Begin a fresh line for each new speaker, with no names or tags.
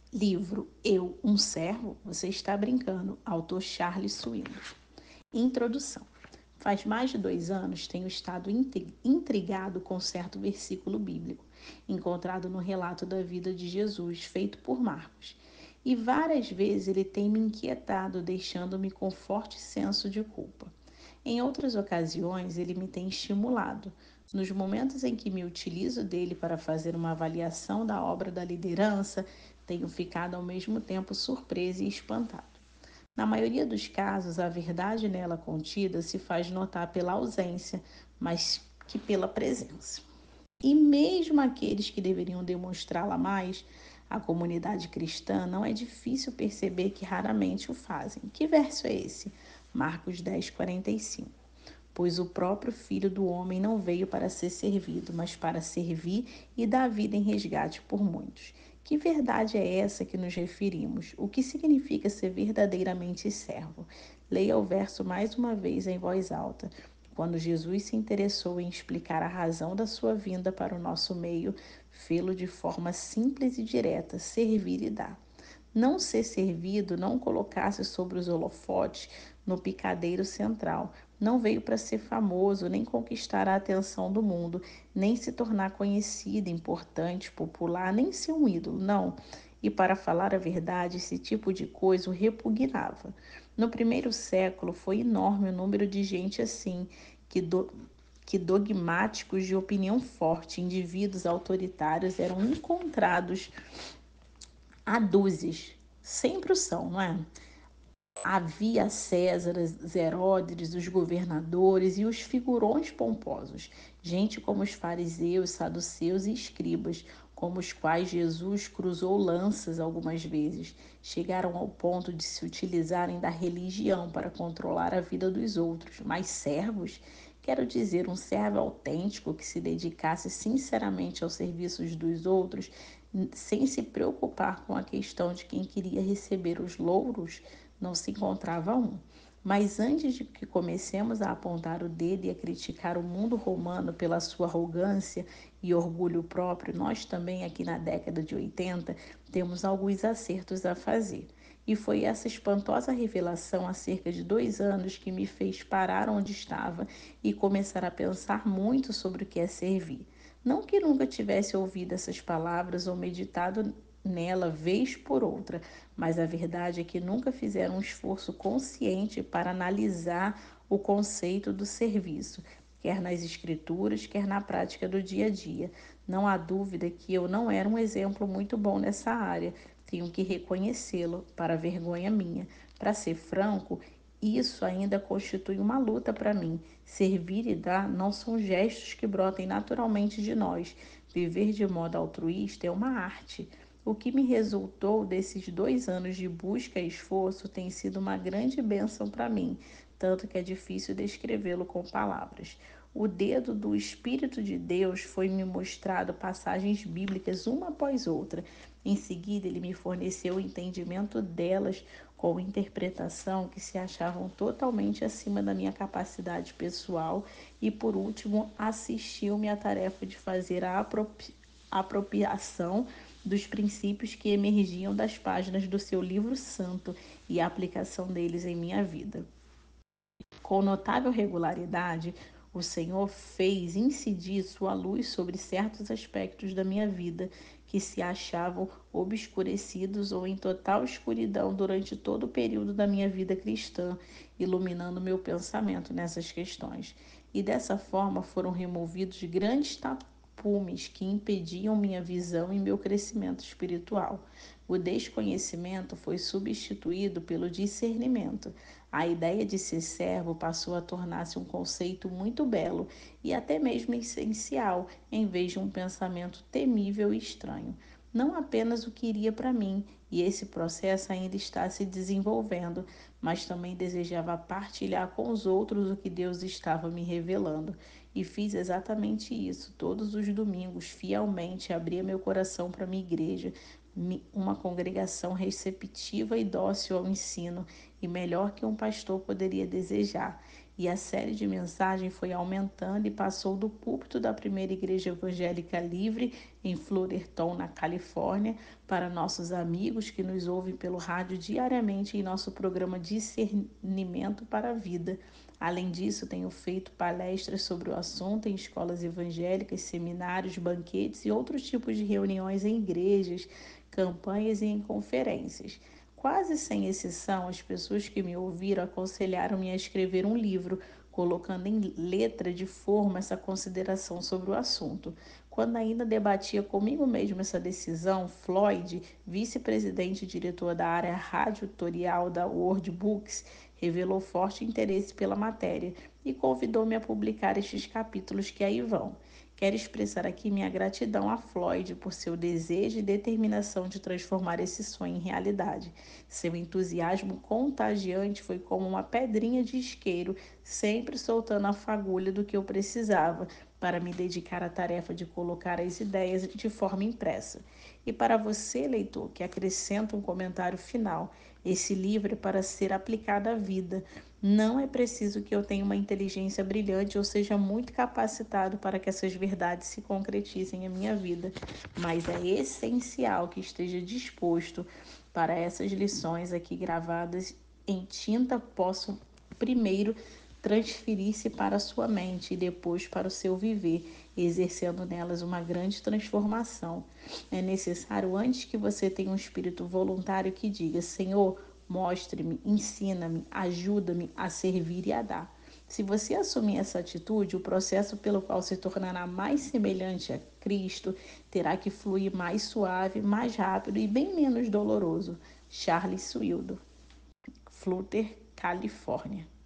Livro Eu, um Servo? Você está brincando. Autor Charles Swindoll. Introdução. Faz mais de 2 anos tenho estado intrigado com certo versículo bíblico, encontrado no relato da vida de Jesus, feito por Marcos. E várias vezes ele tem me inquietado, deixando-me com forte senso de culpa. Em outras ocasiões, ele me tem estimulado. Nos momentos em que me utilizo dele para fazer uma avaliação da obra da liderança, tenho ficado ao mesmo tempo surpreso e espantado. Na maioria dos casos, a verdade nela contida se faz notar pela ausência, mais que pela presença. E mesmo aqueles que deveriam demonstrá-la mais, a comunidade cristã, não é difícil perceber que raramente o fazem. Que verso é esse? Marcos 10, 45. Pois o próprio Filho do Homem não veio para ser servido, mas para servir e dar a vida em resgate por muitos. Que verdade é essa que nos referimos? O que significa ser verdadeiramente servo? Leia o verso mais uma vez em voz alta. Quando Jesus se interessou em explicar a razão da sua vinda para o nosso meio, fê-lo de forma simples e direta, servir e dar. Não ser servido, não colocar-se sobre os holofotes no picadeiro central. Não veio para ser famoso, nem conquistar a atenção do mundo, nem se tornar conhecido, importante, popular, nem ser um ídolo, não. E para falar a verdade, esse tipo de coisa o repugnava. No primeiro século foi enorme o número de gente assim, que dogmáticos de opinião forte, indivíduos autoritários eram encontrados a dúzias. Sempre o são, não é? Havia César, Herodes, os governadores e os figurões pomposos, gente como os fariseus, saduceus e escribas, como os quais Jesus cruzou lanças algumas vezes. Chegaram ao ponto de se utilizarem da religião para controlar a vida dos outros. Mas servos? Quero dizer, um servo autêntico que se dedicasse sinceramente aos serviços dos outros, sem se preocupar com a questão de quem queria receber os louros, não se encontrava um. Mas antes de que comecemos a apontar o dedo e a criticar o mundo romano pela sua arrogância e orgulho próprio, nós também aqui na década de 80 temos alguns acertos a fazer. E foi essa espantosa revelação há cerca de 2 anos que me fez parar onde estava e começar a pensar muito sobre o que é servir. Não que nunca tivesse ouvido essas palavras ou meditado nela vez por outra, mas a verdade é que nunca fizeram um esforço consciente para analisar o conceito do serviço, quer nas escrituras, quer na prática do dia a dia. Não há dúvida que eu não era um exemplo muito bom nessa área, tenho que reconhecê-lo, para vergonha minha. Para ser franco, isso ainda constitui uma luta para mim. Servir e dar não são gestos que brotem naturalmente de nós. Viver de modo altruísta é uma arte. O que me resultou desses 2 anos de busca e esforço tem sido uma grande bênção para mim, tanto que é difícil descrevê-lo com palavras. O dedo do Espírito de Deus foi me mostrado passagens bíblicas uma após outra. Em seguida, ele me forneceu o entendimento delas com interpretação que se achavam totalmente acima da minha capacidade pessoal e, por último, assistiu-me à tarefa de fazer a apropriação dos princípios que emergiam das páginas do seu livro santo e a aplicação deles em minha vida. Com notável regularidade, o Senhor fez incidir sua luz sobre certos aspectos da minha vida que se achavam obscurecidos ou em total escuridão durante todo o período da minha vida cristã, iluminando meu pensamento nessas questões. E dessa forma foram removidos grandes tapumes que impediam minha visão e meu crescimento espiritual. O desconhecimento foi substituído pelo discernimento. A ideia de ser servo passou a tornar-se um conceito muito belo e até mesmo essencial, em vez de um pensamento temível e estranho. Não apenas o queria para mim, e esse processo ainda está se desenvolvendo, mas também desejava partilhar com os outros o que Deus estava me revelando. E fiz exatamente isso. Todos os domingos, fielmente, abria meu coração para a minha igreja, uma congregação receptiva e dócil ao ensino, e melhor que um pastor poderia desejar. e a série de mensagens foi aumentando e passou do púlpito da primeira igreja evangélica livre em Fullerton, na Califórnia, para nossos amigos que nos ouvem pelo rádio diariamente em nosso programa Discernimento para a Vida. Além disso, tenho feito palestras sobre o assunto em escolas evangélicas, seminários, banquetes e outros tipos de reuniões em igrejas, campanhas e em conferências. Quase sem exceção, as pessoas que me ouviram aconselharam-me a escrever um livro, colocando em letra de forma essa consideração sobre o assunto. Quando ainda debatia comigo mesmo essa decisão, Floyd, vice-presidente e diretor da área radiotorial da World Books, revelou forte interesse pela matéria e convidou-me a publicar estes capítulos que aí vão. Quero expressar aqui minha gratidão a Floyd por seu desejo e determinação de transformar esse sonho em realidade. Seu entusiasmo contagiante foi como uma pedrinha de isqueiro, sempre soltando a fagulha do que eu precisava para me dedicar à tarefa de colocar as ideias de forma impressa. E para você, leitor, que acrescenta um comentário final, esse livro é para ser aplicado à vida. Não é preciso que eu tenha uma inteligência brilhante ou seja muito capacitado para que essas verdades se concretizem em minha vida, mas é essencial que esteja disposto para essas lições aqui gravadas em tinta possam primeiro transferir-se para a sua mente e depois para o seu viver, exercendo nelas uma grande transformação. É necessário antes que você tenha um espírito voluntário que diga: Senhor, mostre-me, ensina-me, ajuda-me a servir e a dar. Se você assumir essa atitude, o processo pelo qual se tornará mais semelhante a Cristo terá que fluir mais suave, mais rápido e bem menos doloroso. Charles Swildo, Flutter, Califórnia.